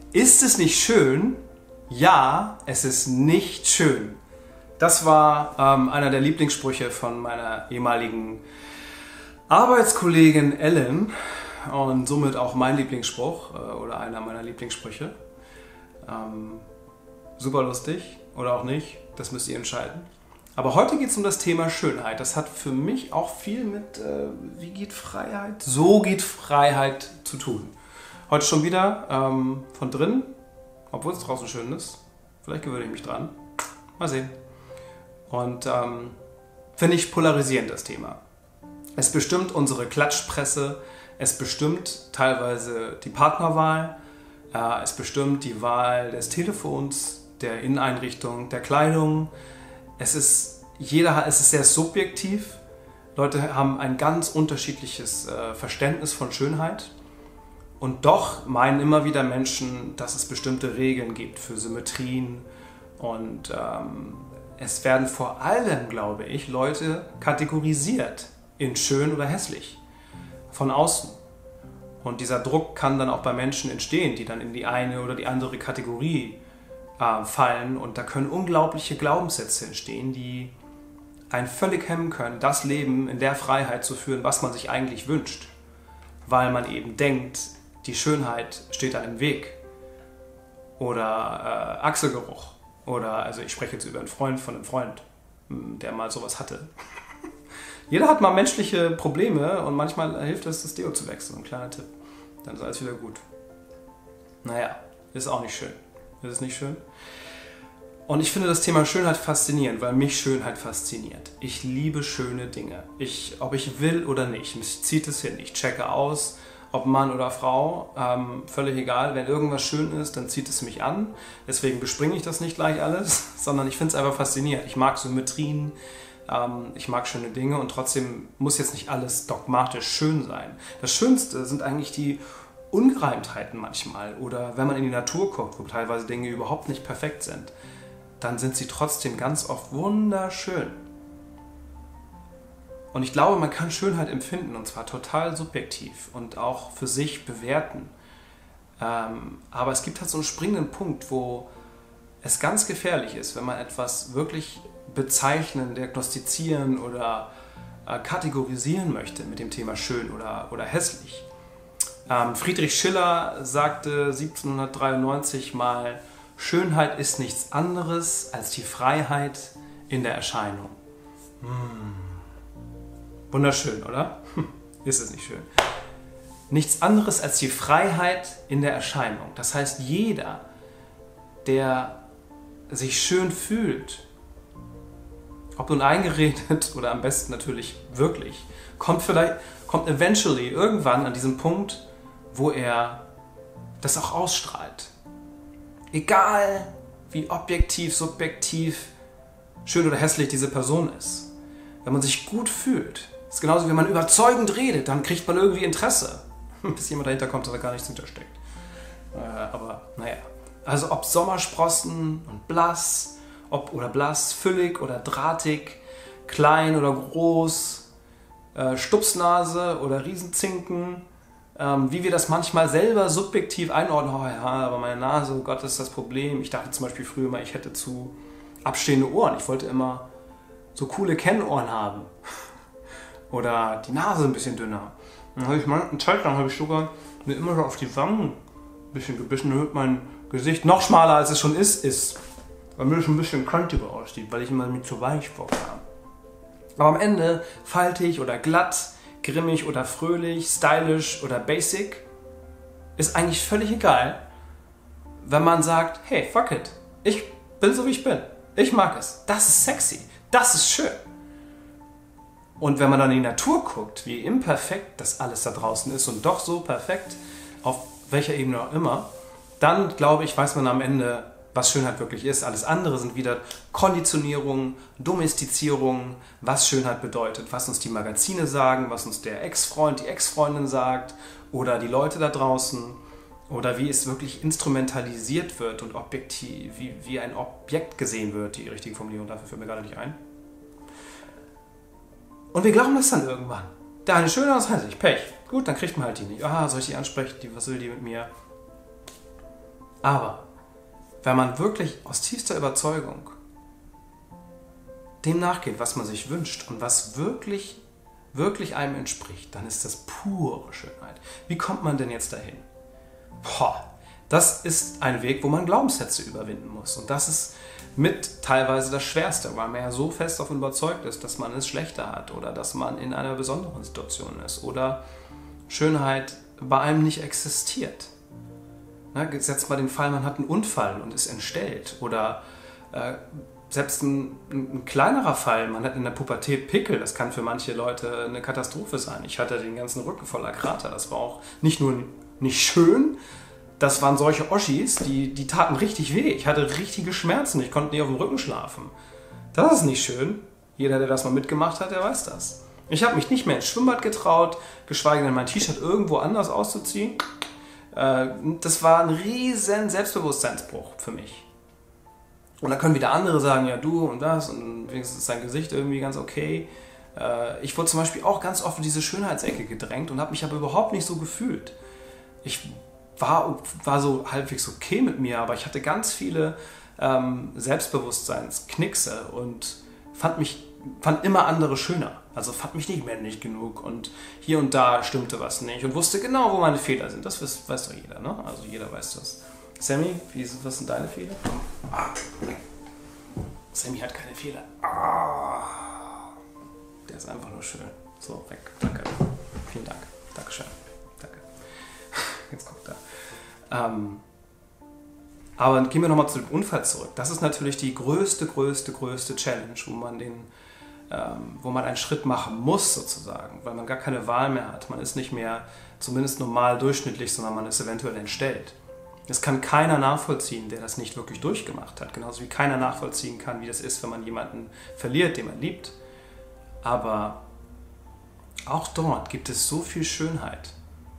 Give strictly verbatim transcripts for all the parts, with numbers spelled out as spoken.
Ist es nicht schön? Ja, es ist nicht schön. Das war ähm, einer der Lieblingssprüche von meiner ehemaligen Arbeitskollegin Ellen und somit auch mein Lieblingsspruch äh, oder einer meiner Lieblingssprüche. Ähm, super lustig oder auch nicht, das müsst ihr entscheiden. Aber heute geht es um das Thema Schönheit. Das hat für mich auch viel mit, äh, wie geht Freiheit? So geht Freiheit zu tun. Heute schon wieder ähm, von drin, obwohl es draußen schön ist. Vielleicht gewöhne ich mich dran. Mal sehen. Und ähm, finde ich polarisierend das Thema. Es bestimmt unsere Klatschpresse, es bestimmt teilweise die Partnerwahl, äh, es bestimmt die Wahl des Telefons, der Inneneinrichtung, der Kleidung. Es ist, jeder, es ist sehr subjektiv. Leute haben ein ganz unterschiedliches äh, Verständnis von Schönheit. Und doch meinen immer wieder Menschen, dass es bestimmte Regeln gibt für Symmetrien. Und ähm, es werden vor allem, glaube ich, Leute kategorisiert in schön oder hässlich. Von außen. Und dieser Druck kann dann auch bei Menschen entstehen, die dann in die eine oder die andere Kategorie äh, fallen. Und da können unglaubliche Glaubenssätze entstehen, die einen völlig hemmen können, das Leben in der Freiheit zu führen, was man sich eigentlich wünscht. Weil man eben denkt, die Schönheit steht dann im Weg. Oder äh, Achselgeruch. Oder, also ich spreche jetzt über einen Freund von einem Freund, der mal sowas hatte. Jeder hat mal menschliche Probleme und manchmal hilft es, das Deo zu wechseln. Ein kleiner Tipp. Dann ist alles wieder gut. Naja, ist auch nicht schön. Ist es nicht schön? Und ich finde das Thema Schönheit faszinierend, weil mich Schönheit fasziniert. Ich liebe schöne Dinge. Ich, ob ich will oder nicht, mich zieht es hin. Ich checke aus, ob Mann oder Frau, ähm, völlig egal. Wenn irgendwas schön ist, dann zieht es mich an. Deswegen bespringe ich das nicht gleich alles, sondern ich finde es einfach faszinierend. Ich mag Symmetrien, ähm, ich mag schöne Dinge und trotzdem muss jetzt nicht alles dogmatisch schön sein. Das Schönste sind eigentlich die Ungereimtheiten manchmal. Oder wenn man in die Natur guckt, wo teilweise Dinge überhaupt nicht perfekt sind, dann sind sie trotzdem ganz oft wunderschön. Und ich glaube, man kann Schönheit empfinden, und zwar total subjektiv und auch für sich bewerten. Ähm, aber es gibt halt so einen springenden Punkt, wo es ganz gefährlich ist, wenn man etwas wirklich bezeichnen, diagnostizieren oder äh, kategorisieren möchte mit dem Thema schön oder, oder hässlich. Ähm, Friedrich Schiller sagte siebzehnhundertdreiundneunzig mal, Schönheit ist nichts anderes als die Freiheit in der Erscheinung. Hm. Wunderschön, oder? Ist es nicht schön? Nichts anderes als die Freiheit in der Erscheinung. Das heißt, jeder, der sich schön fühlt, ob nun eingeredet oder am besten natürlich wirklich, kommt vielleicht, kommt eventually irgendwann an diesen Punkt, wo er das auch ausstrahlt. Egal wie objektiv, subjektiv, schön oder hässlich diese Person ist. Wenn man sich gut fühlt, ist genauso wie wenn man überzeugend redet, dann kriegt man irgendwie Interesse. Bis jemand dahinter kommt, dass da gar nichts hintersteckt. Äh, aber naja. Also ob Sommersprossen und blass, ob oder blass, füllig oder drahtig, klein oder groß, äh, Stupsnase oder Riesenzinken, ähm, wie wir das manchmal selber subjektiv einordnen. Oh ja, aber meine Nase, oh Gott, das ist das Problem. Ich dachte zum Beispiel früher mal, ich hätte zu abstehende Ohren. Ich wollte immer so coole Kennohren haben. Oder die Nase ein bisschen dünner. Dann habe ich mal, eine Zeit lang habe ich sogar mir immer so auf die Wangen ein bisschen gebissen, damit mein Gesicht noch schmaler als es schon ist, ist. Weil mir das ein bisschen kantiger aussieht, weil ich immer mit zu weich vorkam. Aber am Ende faltig oder glatt, grimmig oder fröhlich, stylisch oder basic, ist eigentlich völlig egal, wenn man sagt, hey, fuck it, ich bin so wie ich bin. Ich mag es. Das ist sexy. Das ist schön. Und wenn man dann in die Natur guckt, wie imperfekt das alles da draußen ist und doch so perfekt, auf welcher Ebene auch immer, dann, glaube ich, weiß man am Ende, was Schönheit wirklich ist. Alles andere sind wieder Konditionierung, Domestizierung, was Schönheit bedeutet, was uns die Magazine sagen, was uns der Ex-Freund, die Ex-Freundin sagt oder die Leute da draußen oder wie es wirklich instrumentalisiert wird und objektiv, wie, wie ein Objekt gesehen wird, die richtige Formulierung dafür fällt mir gerade nicht ein. Und wir glauben das dann irgendwann. Der eine schöne, das heißt ich, Pech. Gut, dann kriegt man halt die nicht. Ah, soll ich die ansprechen? Die, was will die mit mir? Aber wenn man wirklich aus tiefster Überzeugung dem nachgeht, was man sich wünscht und was wirklich, wirklich einem entspricht, dann ist das pure Schönheit. Wie kommt man denn jetzt dahin? Boah, das ist ein Weg, wo man Glaubenssätze überwinden muss. Und das ist mit teilweise das Schwerste, weil man ja so fest davon überzeugt ist, dass man es schlechter hat oder dass man in einer besonderen Situation ist oder Schönheit bei einem nicht existiert. Ne, setzt mal den Fall, man hat einen Unfall und ist entstellt oder äh, selbst ein, ein kleinerer Fall, man hat in der Pubertät Pickel, das kann für manche Leute eine Katastrophe sein. Ich hatte den ganzen Rücken voller Krater, das war auch nicht nur nicht schön, das waren solche Oschis, die, die taten richtig weh. Ich hatte richtige Schmerzen, ich konnte nicht auf dem Rücken schlafen. Das ist nicht schön. Jeder, der das mal mitgemacht hat, der weiß das. Ich habe mich nicht mehr ins Schwimmbad getraut, geschweige denn mein T-Shirt irgendwo anders auszuziehen. Das war ein riesen Selbstbewusstseinsbruch für mich. Und dann können wieder andere sagen, ja du und das und wenigstens ist dein Gesicht irgendwie ganz okay. Ich wurde zum Beispiel auch ganz oft in diese Schönheitsecke gedrängt und habe mich aber überhaupt nicht so gefühlt. Ich war, war so halbwegs okay mit mir, aber ich hatte ganz viele ähm, Selbstbewusstseinsknickse und fand, mich, fand immer andere schöner. Also fand mich nicht männlich genug und hier und da stimmte was nicht und wusste genau, wo meine Fehler sind. Das weiß, weiß doch jeder, ne? Also jeder weiß das. Sammy, wie, was sind deine Fehler? Ah. Sammy hat keine Fehler. Ah. Der ist einfach nur schön. So, weg. Danke. Vielen Dank. Dankeschön. Danke. Jetzt guckt er. Ähm, aber gehen wir nochmal zu dem Unfall zurück. Das ist natürlich die größte, größte, größte Challenge, wo man, den, ähm, wo man einen Schritt machen muss sozusagen, weil man gar keine Wahl mehr hat. Man ist nicht mehr zumindest normal durchschnittlich, sondern man ist eventuell entstellt. Das kann keiner nachvollziehen, der das nicht wirklich durchgemacht hat. Genauso wie keiner nachvollziehen kann, wie das ist, wenn man jemanden verliert, den man liebt. Aber auch dort gibt es so viel Schönheit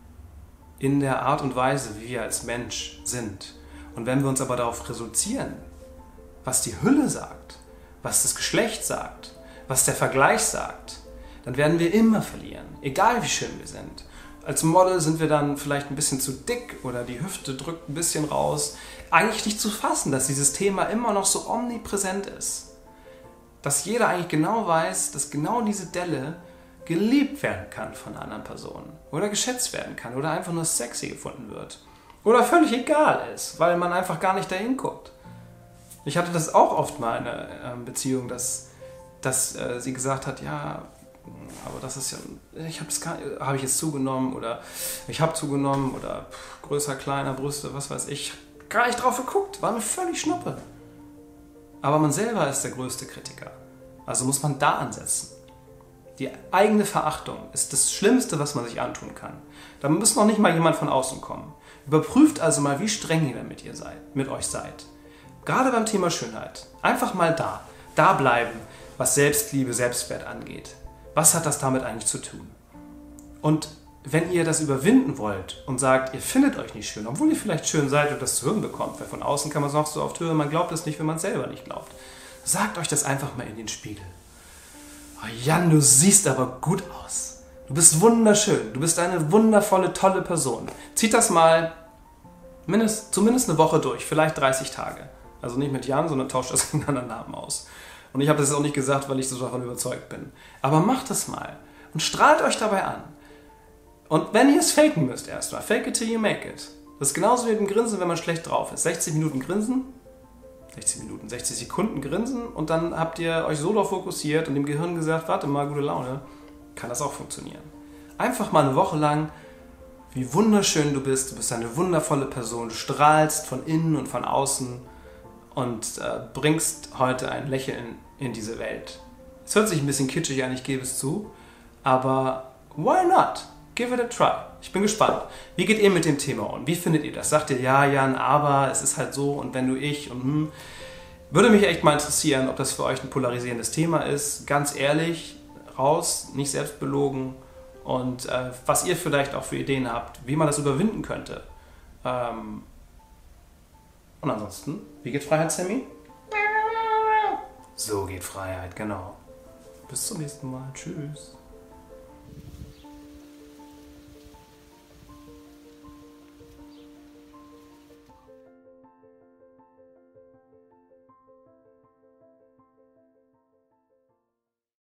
in der Art und Weise, wie wir als Mensch sind. Und wenn wir uns aber darauf reduzieren, was die Hülle sagt, was das Geschlecht sagt, was der Vergleich sagt, dann werden wir immer verlieren, egal wie schön wir sind. Als Model sind wir dann vielleicht ein bisschen zu dick oder die Hüfte drückt ein bisschen raus. Eigentlich nicht zu fassen, dass dieses Thema immer noch so omnipräsent ist. Dass jeder eigentlich genau weiß, dass genau diese Delle geliebt werden kann von einer anderen Person oder geschätzt werden kann oder einfach nur sexy gefunden wird oder völlig egal ist, weil man einfach gar nicht dahin guckt. Ich hatte das auch oft mal in einer Beziehung, dass, dass äh, sie gesagt hat, ja, aber das ist ja, ich habe hab ich jetzt zugenommen oder ich habe zugenommen oder pff, größer, kleiner, Brüste, was weiß ich, gar nicht drauf geguckt, war mir völlig Schnuppe. Aber man selber ist der größte Kritiker, also muss man da ansetzen. Die eigene Verachtung ist das Schlimmste, was man sich antun kann. Da muss noch nicht mal jemand von außen kommen. Überprüft also mal, wie streng ihr mit, ihr seid, mit euch seid. Gerade beim Thema Schönheit. Einfach mal da, da bleiben, was Selbstliebe, Selbstwert angeht. Was hat das damit eigentlich zu tun? Und wenn ihr das überwinden wollt und sagt, ihr findet euch nicht schön, obwohl ihr vielleicht schön seid und das zu hören bekommt, weil von außen kann man es auch so oft hören, man glaubt es nicht, wenn man es selber nicht glaubt. Sagt euch das einfach mal in den Spiegel. Oh Jan, du siehst aber gut aus. Du bist wunderschön. Du bist eine wundervolle, tolle Person. Zieht das mal mindest, zumindest eine Woche durch, vielleicht dreißig Tage. Also nicht mit Jan, sondern tauscht das in anderen Namen aus. Und ich habe das jetzt auch nicht gesagt, weil ich so davon überzeugt bin. Aber macht das mal und strahlt euch dabei an. Und wenn ihr es faken müsst erstmal, fake it till you make it. Das ist genauso wie mit dem Grinsen, wenn man schlecht drauf ist. sechzig Minuten grinsen, sechzig Minuten, sechzig Sekunden grinsen und dann habt ihr euch so darauf fokussiert und dem Gehirn gesagt, warte mal, gute Laune, kann das auch funktionieren. Einfach mal eine Woche lang, wie wunderschön du bist, du bist eine wundervolle Person, du strahlst von innen und von außen und äh, bringst heute ein Lächeln in diese Welt. Es hört sich ein bisschen kitschig an, ich gebe es zu, aber why not? Give it a try. Ich bin gespannt. Wie geht ihr mit dem Thema um? Wie findet ihr das? Sagt ihr, ja, Jan, aber es ist halt so und wenn du ich und hm. Würde mich echt mal interessieren, ob das für euch ein polarisierendes Thema ist. Ganz ehrlich, raus, nicht selbstbelogen und äh, was ihr vielleicht auch für Ideen habt, wie man das überwinden könnte. Ähm und ansonsten, wie geht Freiheit, Sammy? So geht Freiheit, genau. Bis zum nächsten Mal. Tschüss.